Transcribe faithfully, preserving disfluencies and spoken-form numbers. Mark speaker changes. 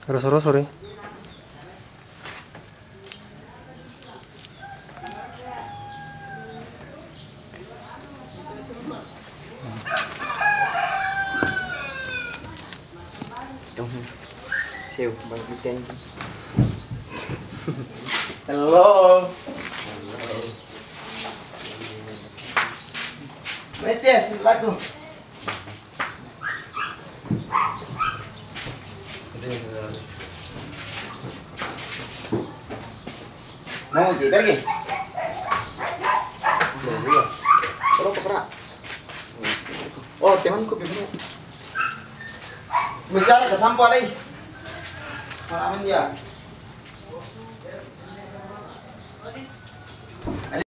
Speaker 1: Sore-sore sore.
Speaker 2: Trong siêu bằng cái kênh. Hello. Vete, silakan. Mau di pergi. Terus kepera. Oh, temanku bagaimana? Bicara ke sampah lagi. Malaman dia.